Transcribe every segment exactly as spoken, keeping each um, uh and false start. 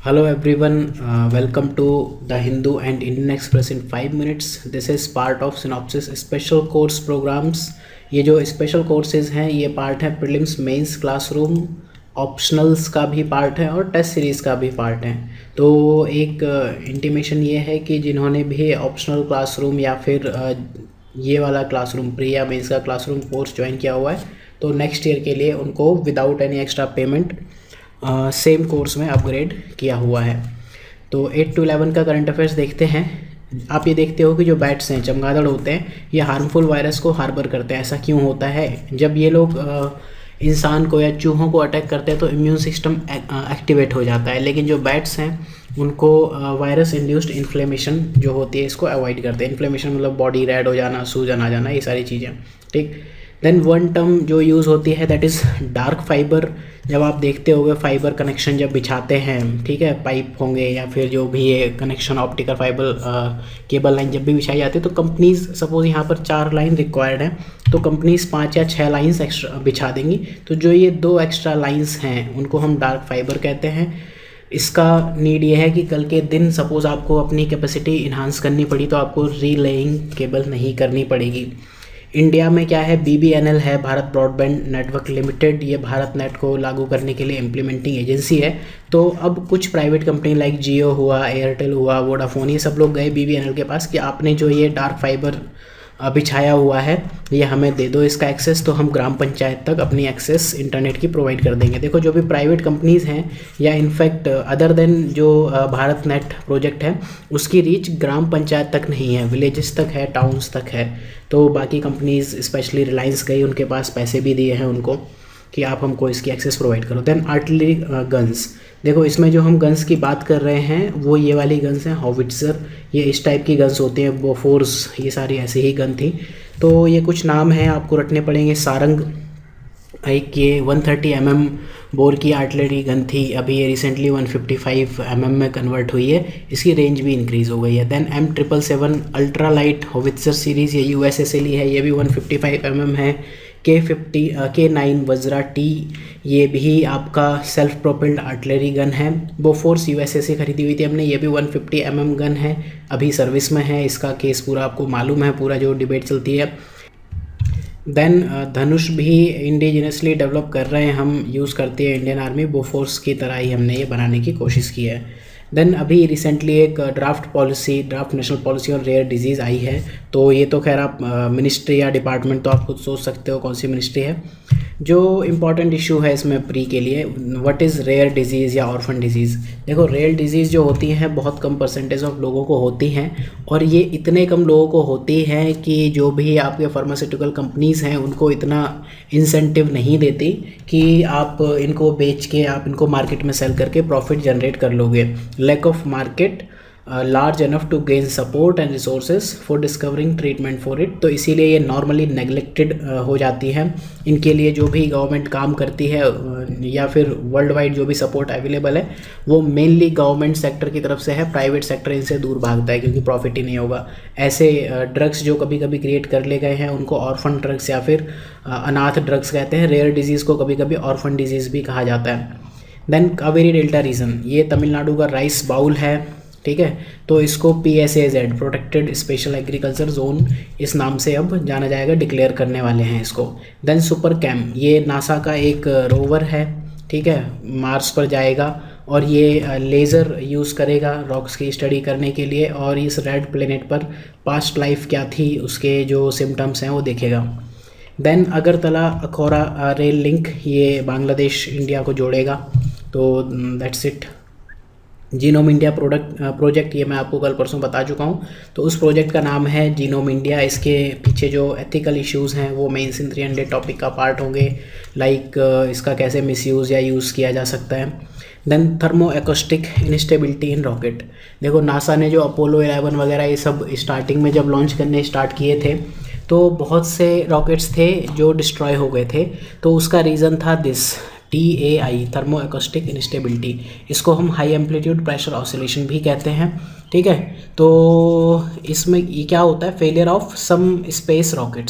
Hello everyone, uh, welcome to the Hindu and Indian Express in five minutes. This is part of Synopsis special course programs. ये जो special courses हैं ये part है prelims mains classroom optionals का भी part है और test series का भी पार्ट है। तो एक इंटीमेशन uh, ये है कि जिन्होंने भी ऑप्शनल क्लासरूम या फिर uh, ये वाला क्लासरूम प्री या मेंस का क्लासरूम कोर्स ज्वाइन किया हुआ है तो नेक्स्ट ईयर के लिए उनको without any extra payment same course में अपग्रेड किया हुआ है। तो एट टू इलेवन का करंट अफेयर्स देखते हैं। आप ये देखते हो कि जो बैट्स हैं, चमगादड़ होते हैं, ये हार्मफुल वायरस को हार्बर करते हैं। ऐसा क्यों होता है? जब ये लोग इंसान को या चूहों को अटैक करते हैं तो इम्यून सिस्टम एक्टिवेट हो जाता है, लेकिन जो बैट्स हैं उनको वायरस इंड्यूस्ड इन्फ्लेमेशन जो होती है इसको अवॉइड करते हैं। इन्फ्लेमेशन मतलब बॉडी रेड हो जाना, सूजन आ जाना, ये सारी चीज़ें। ठीक, देन वन टर्म जो यूज़ होती है दैट इज़ डार्क फाइबर। जब आप देखते होगे फाइबर कनेक्शन जब बिछाते हैं, ठीक है, पाइप होंगे या फिर जो भी ये connection optical fibre cable line जब भी बिछाई जाती है तो कंपनीज सपोज यहाँ पर चार लाइन रिक्वायर्ड है तो कंपनीज पाँच या छः लाइंस एक्स्ट्रा बिछा देंगी। तो जो ये दो एक्स्ट्रा लाइंस हैं उनको हम डार्क फाइबर कहते हैं। इसका नीड ये है कि कल के दिन सपोज़ आपको अपनी कैपेसिटी इन्हांस करनी पड़ी तो आपको रीलेइंग केबल नहीं करनी पड़ेगी। इंडिया में क्या है, बी बी एन एल है, भारत ब्रॉडबैंड नेटवर्क लिमिटेड, ये भारत नेट को लागू करने के लिए इम्प्लीमेंटिंग एजेंसी है। तो अब कुछ प्राइवेट कंपनी लाइक जियो हुआ, एयरटेल हुआ, वोडाफोन, ये सब लोग गए बी बी एन एल के पास कि आपने जो ये डार्क फाइबर बिछाया हुआ है ये हमें दे दो इसका एक्सेस, तो हम ग्राम पंचायत तक अपनी एक्सेस इंटरनेट की प्रोवाइड कर देंगे। देखो जो भी प्राइवेट कंपनीज़ हैं या इनफैक्ट अदर देन जो भारत नेट प्रोजेक्ट है उसकी रीच ग्राम पंचायत तक नहीं है, विलेजेस तक है, टाउन्स तक है। तो बाकी कंपनीज़ स्पेशली रिलायंस गई, उनके पास पैसे भी दिए हैं उनको कि आप हमको इसकी एक्सेस प्रोवाइड करो। देन आर्टिलरी गन्स, देखो इसमें जो हम गन्स की बात कर रहे हैं वो ये वाली गन्स हैं, हॉविट्ज़र, ये इस टाइप की गन्स होती हैं, बोफोर्स, ये सारी ऐसी ही गन थी। तो ये कुछ नाम हैं आपको रटने पड़ेंगे। सारंग एक ये one thirty M M bore की आर्टिलरी गन थी, अभी ये recently one fifty five M M में कन्वर्ट हुई है, इसकी रेंज भी इंक्रीज़ हो गई है। Then M triple seven ultra light howitzer series, ये यू एस ए से ली है, ये भी one fifty five M M है। के फिफ्टी के नाइन वज्रा टी, ये भी आपका सेल्फ प्रोपेल्ड आर्टिलरी गन है। बोफोर्स यू एस ए से खरीदी हुई थी हमने, ये भी one fifty M M gun है, अभी सर्विस में है, इसका केस पूरा आपको मालूम है, पूरा जो डिबेट चलती है। देन धनुष भी इंडिजिनसली डेवलप कर रहे हैं हम, यूज़ करती है इंडियन आर्मी, बोफोर्स की तरह ही हमने ये बनाने की कोशिश की है। देन अभी रिसेंटली एक draft policy, draft national policy और रेयर डिजीज़ आई है। तो ये तो खैर आप मिनिस्ट्री या डिपार्टमेंट तो आप खुद सोच सकते हो कौन सी मिनिस्ट्री है। जो इम्पॉर्टेंट इशू है इसमें प्री के लिए, व्हाट इज़ रेयर डिजीज़ या ऑर्फन डिजीज़। देखो रेयर डिजीज़ जो होती हैं बहुत कम परसेंटेज ऑफ लोगों को होती हैं, और ये इतने कम लोगों को होती हैं कि जो भी आपके फार्मास्यूटिकल कंपनीज़ हैं उनको इतना इंसेंटिव नहीं देती कि आप इनको बेच के आप इनको मार्केट में सेल करके प्रॉफिट जनरेट कर लोगे। Lack of market large enough to gain support and resources for discovering treatment for it. तो इसीलिए ये नॉर्मली नेग्लेक्टेड uh, हो जाती हैं। इनके लिए जो भी गवर्नमेंट काम करती है uh, या फिर वर्ल्ड वाइड जो भी सपोर्ट अवेलेबल है वो मेनली गवर्नमेंट सेक्टर की तरफ से है, प्राइवेट सेक्टर इनसे दूर भागता है क्योंकि प्रॉफिट ही नहीं होगा। ऐसे ड्रग्स uh, जो कभी कभी क्रिएट कर ले गए हैं उनको ऑर्फन ड्रग्स या फिर uh, अनाथ ड्रग्स कहते हैं। रेयर डिजीज़ को कभी कभी ऑर्फन डिजीज़ भी कहा जाता है। देन कावेरी डेल्टा रीजन, ये तमिलनाडु का राइस बाउल है, ठीक है, तो इसको P S A Z protected special agriculture zone इस नाम से अब जाना जाएगा, डिक्लेयर करने वाले हैं इसको। देन सुपर कैम, ये नासा का एक रोवर है, ठीक है, मार्स पर जाएगा और ये लेज़र यूज़ करेगा रॉक्स की स्टडी करने के लिए और इस रेड प्लेनेट पर पास्ट लाइफ क्या थी उसके जो सिम्टम्स हैं वो देखेगा। Then Agartala Akhaura rail link, ये बांग्लादेश इंडिया को जोड़ेगा। तो that's it. Genome India product project, ये मैं आपको कल परसों बता चुका हूँ। तो उस प्रोजेक्ट का नाम है जीनोम इंडिया। इसके पीछे जो एथिकल इश्यूज़ हैं वो mains in three hundred topic का पार्ट होंगे, लाइक इसका कैसे मिसयूज़ या यूज़ किया जा सकता है। Then thermo acoustic instability in rocket, देखो नासा ने जो अपोलो इलेवन वगैरह ये सब स्टार्टिंग में जब लॉन्च करने स्टार्ट किए थे तो बहुत से रॉकेट्स थे जो डिस्ट्रॉय हो गए थे। तो उसका रीज़न था this T A I, thermo acoustic instability. इसको हम हाई एम्पलीट्यूड प्रेशर ऑसिलेशन भी कहते हैं, ठीक है। तो इसमें ये क्या होता है, failure of some space rockets,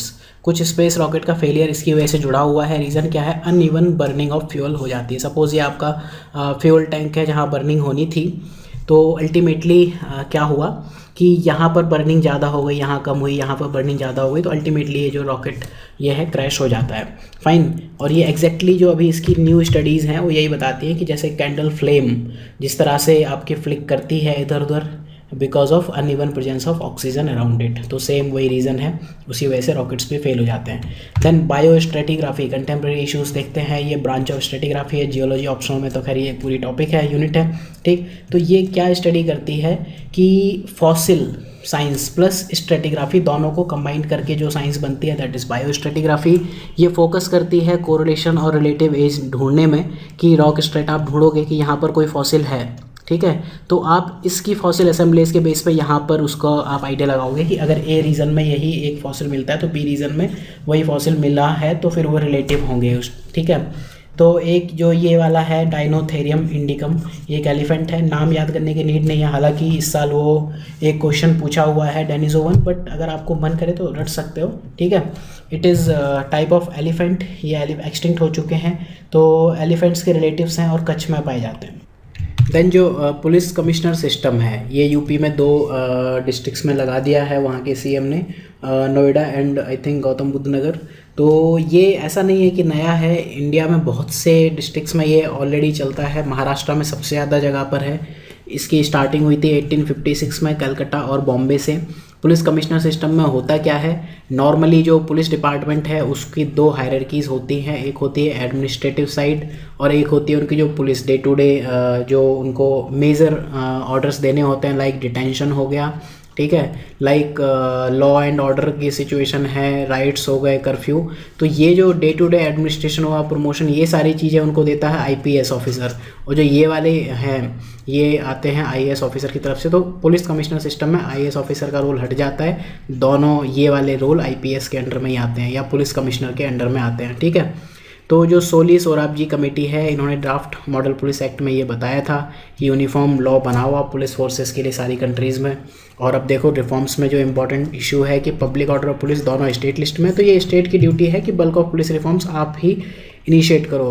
कुछ स्पेस रॉकेट का फेलियर इसकी वजह से जुड़ा हुआ है। रीज़न क्या है? अनइवन बर्निंग ऑफ फ्यूल हो जाती है। सपोज़ ये आपका फ्यूल टैंक है जहाँ बर्निंग होनी थी, तो अल्टीमेटली क्या हुआ कि यहाँ पर बर्निंग ज़्यादा हो गई, यहाँ कम हुई, यहाँ पर बर्निंग ज़्यादा हो गई, तो अल्टीमेटली ये जो रॉकेट ये है क्रैश हो जाता है। फाइन। और ये एग्जैक्टली जो अभी इसकी न्यू स्टडीज़ हैं वो यही बताती हैं कि जैसे कैंडल फ्लेम जिस तरह से आपकी फ्लिक करती है इधर उधर because of uneven presence of oxygen around it, तो सेम वही रीज़न है, उसी वजह से रॉकेट्स भी फेल हो जाते हैं। Then biostratigraphy, contemporary issues देखते हैं। ये ब्रांच ऑफ स्ट्रेटिग्राफी है, जियोलॉजी ऑप्शनल में तो खैर ये पूरी टॉपिक है, यूनिट है, ठीक। तो ये क्या स्टडी करती है कि फॉसिल साइंस प्लस स्ट्रेटिग्राफी दोनों को कंबाइन करके जो साइंस बनती है दैट इज़ बायो स्ट्रेटिग्राफी। ये फोकस करती है कोरिलेशन और रिलेटिव एज ढूंढने में, कि रॉक स्ट्रेट आप ढूंढोगे कि यहाँ पर कोई फॉसिल है, ठीक है, तो आप इसकी फॉसिल असेंबलीज के बेस पे यहाँ पर उसको आप आइडिया लगाओगे कि अगर ए रीजन में यही एक फॉसिल मिलता है तो बी रीजन में वही फॉसिल मिला है, तो फिर वो रिलेटिव होंगे उस, ठीक है। तो एक जो ये वाला है डाइनोथेरियम इंडिकम, ये एक एलिफेंट है, नाम याद करने की नीड नहीं है, हालांकि इस साल वो एक क्वेश्चन पूछा हुआ है डेनिसोवन, बट अगर आपको मन करे तो रट सकते हो, ठीक है। It is type of elephant, ये एक्सटिंक्ट हो चुके हैं, तो एलिफेंट्स के रिलेटिव्स हैं और कच्छ में पाए जाते हैं। देन जो पुलिस कमिश्नर सिस्टम है ये यूपी में दो डिस्ट्रिक्ट्स में लगा दिया है वहाँ के सीएम ने, Noida and I think Gautam Buddh Nagar. तो ये ऐसा नहीं है कि नया है, इंडिया में बहुत से डिस्ट्रिक्ट्स में ये ऑलरेडी चलता है। महाराष्ट्र में सबसे ज़्यादा जगह पर है, इसकी स्टार्टिंग हुई थी अठारह सौ छप्पन में कलकत्ता और बॉम्बे से। पुलिस कमिश्नर सिस्टम में होता क्या है, नॉर्मली जो पुलिस डिपार्टमेंट है उसकी दो हायरार्कीज़ होती हैं, एक होती है एडमिनिस्ट्रेटिव साइड और एक होती है उनकी जो पुलिस डे टू डे जो उनको मेजर ऑर्डर्स देने होते हैं, लाइक डिटेंशन हो गया, ठीक है, लाइक लॉ एंड ऑर्डर की सिचुएशन है, राइट्स हो गए, कर्फ्यू। तो ये जो डे टू डे एडमिनिस्ट्रेशन हुआ, प्रमोशन, ये सारी चीज़ें उनको देता है आईपीएस ऑफिसर, और जो ये वाले हैं ये आते हैं आईएएस ऑफिसर की तरफ से। तो पुलिस कमिश्नर सिस्टम में आईएएस ऑफिसर का रोल हट जाता है, दोनों ये वाले रोल आईपीएस के अंडर में ही आते हैं या पुलिस कमिश्नर के अंडर में आते हैं, ठीक है। तो जो सोली सोराबजी कमेटी है, इन्होंने ड्राफ्ट मॉडल पुलिस एक्ट में ये बताया था कि यूनिफॉर्म लॉ बना हुआ पुलिस फोर्सेस के लिए सारी कंट्रीज़ में। और अब देखो रिफॉर्म्स में जो इम्पोर्टेंट इशू है कि पब्लिक ऑर्डर और पुलिस दोनों स्टेट लिस्ट में, तो ये स्टेट की ड्यूटी है कि बल्क ऑफ पुलिस रिफॉर्म्स आप ही इनिशिएट करो।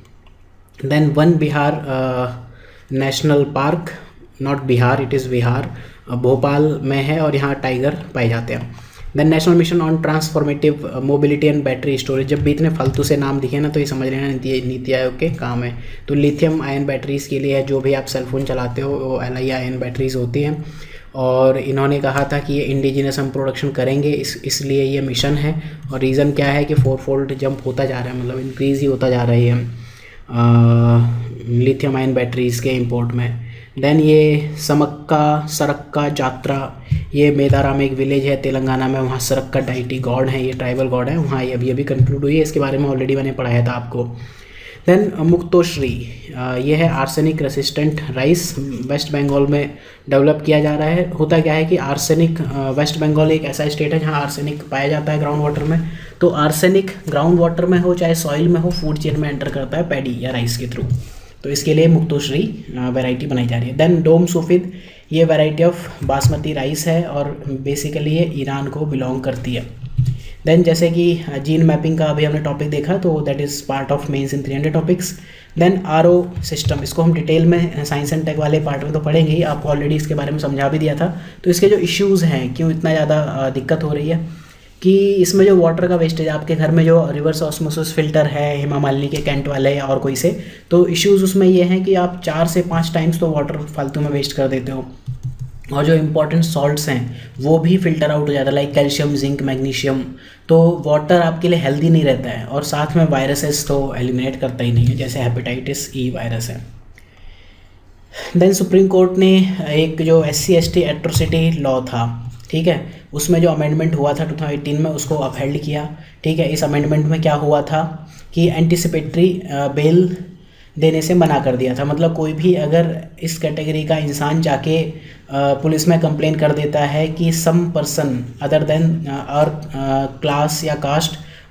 Then Van Vihar national park, not Bihar, it is Vihar, Bhopal में है और यहाँ टाइगर पाए जाते हैं। Then national mission on transformative mobility and battery storage, जब भी इतने फालतू से नाम दिखे ना तो ये समझ लेना नीति नीति आयोग के काम है। तो लिथियम आयन बैटरीज़ के लिए है, जो भी आप सेलफोन चलाते हो वो एल आई आयन बैटरीज़ होती हैं। और इन्होंने कहा था कि ये इंडिजिनस हम प्रोडक्शन करेंगे, इस इसलिए ये मिशन है। और रीज़न क्या है कि फोर फोल्ड जंप होता जा रहा है, मतलब इंक्रीज़ ही होता जा रही है लिथियम आयन बैटरीज़ के इंपोर्ट में। देन ये समक्का सरक्का जात्रा, ये मेदारा में एक विलेज है तेलंगाना में, वहाँ सरक्का डाइटी गॉड है, ये ट्राइबल गॉड है, वहाँ ये अभी अभी कंक्लूड हुई है, इसके बारे में ऑलरेडी मैंने पढ़ाया था आपको। देन मुक्तोश्री, ये है arsenic resistant rice, West Bengal में डेवलप किया जा रहा है। होता क्या है कि आर्सेनिक, वेस्ट बंगाल एक ऐसा स्टेट है जहाँ आर्सेनिक पाया जाता है ग्राउंड वाटर में, तो आर्सेनिक ग्राउंड वाटर में हो चाहे सॉइल में हो, फूड चेन में एंटर करता है पैडी या राइस के थ्रू, तो इसके लिए मुक्तोश्री वैरायटी बनाई जा रही है। देन डोम सुफिद, ये वैरायटी ऑफ बासमती राइस है और बेसिकली ये ईरान को बिलोंग करती है। देन जैसे कि जीन मैपिंग का अभी हमने टॉपिक देखा, तो that is part of mains in three hundred topics. Then R O system, इसको हम डिटेल में साइंस एंड टेक वाले पार्ट में तो पढ़ेंगे ही, आपको ऑलरेडी इसके बारे में समझा भी दिया था। तो इसके जो इश्यूज़ हैं, क्यों इतना ज़्यादा दिक्कत हो रही है, कि इसमें जो वाटर का वेस्टेज, आपके घर में जो रिवर्स ऑस्मोसिस फिल्टर है हेमा मालिनी के कैंट वाले या और कोई से, तो इश्यूज़ उसमें ये हैं कि आप चार से पाँच टाइम्स तो वाटर फालतू में वेस्ट कर देते हो, और जो इम्पोर्टेंट सॉल्ट्स हैं वो भी फिल्टर आउट हो जाता है, लाइक कैल्शियम, जिंक, मैग्नीशियम। तो वाटर आपके लिए हेल्दी नहीं रहता है, और साथ में वायरसेस तो एलिमिनेट करता ही नहीं है, जैसे हेपेटाइटिस ई वायरस है। देन सुप्रीम कोर्ट ने एक जो S C S T atrocity law था, ठीक है, उसमें जो अमेंडमेंट हुआ था टू थाउजेंड एटीन में, उसको अपहेल्ड किया, ठीक है। इस अमेंडमेंट में क्या हुआ था कि एंटिसिपेटरी बेल देने से मना कर दिया था, मतलब कोई भी अगर इस कैटेगरी का इंसान जाके पुलिस में कंप्लेन कर देता है कि सम पर्सन अदर देन और क्लास या कास्ट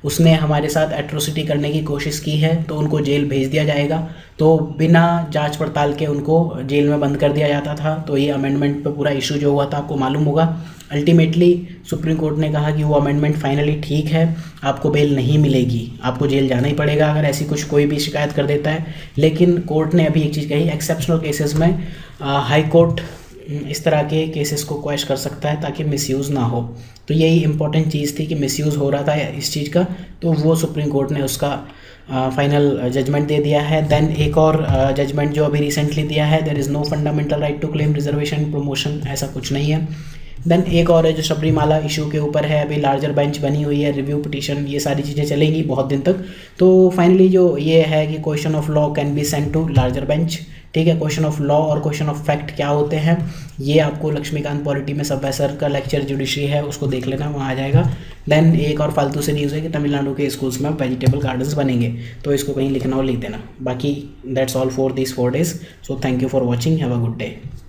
उसने हमारे साथ एट्रोसिटी करने की कोशिश की है तो उनको जेल भेज दिया जाएगा। तो बिना जांच पड़ताल के उनको जेल में बंद कर दिया जाता था। तो ये अमेंडमेंट पे पूरा इशू जो हुआ था आपको मालूम होगा। अल्टीमेटली सुप्रीम कोर्ट ने कहा कि वो अमेंडमेंट फाइनली ठीक है, आपको बेल नहीं मिलेगी, आपको जेल जाना ही पड़ेगा अगर ऐसी कुछ कोई भी शिकायत कर देता है। लेकिन कोर्ट ने अभी एक चीज़ कही, एक्सेप्शनल केसेस में हाई कोर्ट इस तरह के केसेस को क्वेश कर सकता है ताकि मिसयूज़ ना हो। तो यही इंपॉर्टेंट चीज़ थी कि मिसयूज़ हो रहा था इस चीज़ का, तो वो सुप्रीम कोर्ट ने उसका फाइनल जजमेंट दे दिया है। देन एक और जजमेंट uh, जो अभी रिसेंटली दिया है, there is no fundamental right to claim reservation promotion, ऐसा कुछ नहीं है। देन एक और है जो सबरीमाला इशू के ऊपर है, अभी लार्जर बेंच बनी हुई है, रिव्यू पिटीशन, ये सारी चीज़ें चलेंगी बहुत दिन तक। तो फाइनली जो ये है कि question of law can be sent to larger bench, ठीक है। क्वेश्चन ऑफ लॉ और क्वेश्चन ऑफ फैक्ट क्या होते हैं ये आपको लक्ष्मीकांत पॉलिटी में प्रोफेसर का लेक्चर जुडिशरी है उसको देख लेना, वहाँ आ जाएगा। देन एक और फालतू से न्यूज़ है कि तमिलनाडु के स्कूल्स में वेजिटेबल गार्डन्स बनेंगे, तो इसको कहीं लिखना और लिख देना। बाकी that's all for this four days. So thank you for watching, have a good day.